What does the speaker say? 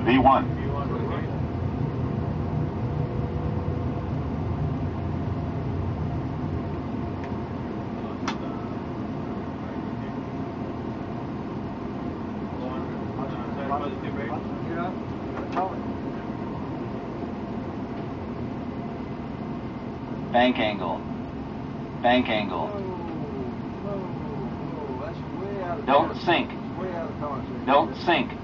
V1. Bank angle. Bank angle. Whoa, that's way out of Don't sink. Way out of tolerance. Don't sink.